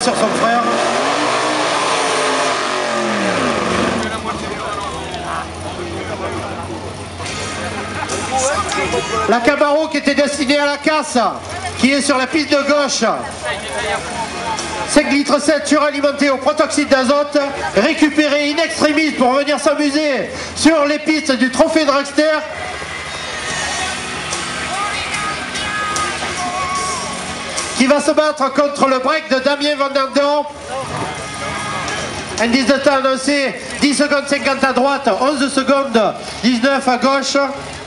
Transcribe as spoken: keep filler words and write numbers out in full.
sur son frère. La Camaro qui était destinée à la casse, qui est sur la piste de gauche. cinq litres sept suralimenté au protoxyde d'azote, récupéré in extremis pour venir s'amuser sur les pistes du Trophée Dragster. Qui va se battre contre le break de Damien Van Dendon. Indice de temps annoncé, dix secondes cinquante à droite, onze secondes dix-neuf à gauche.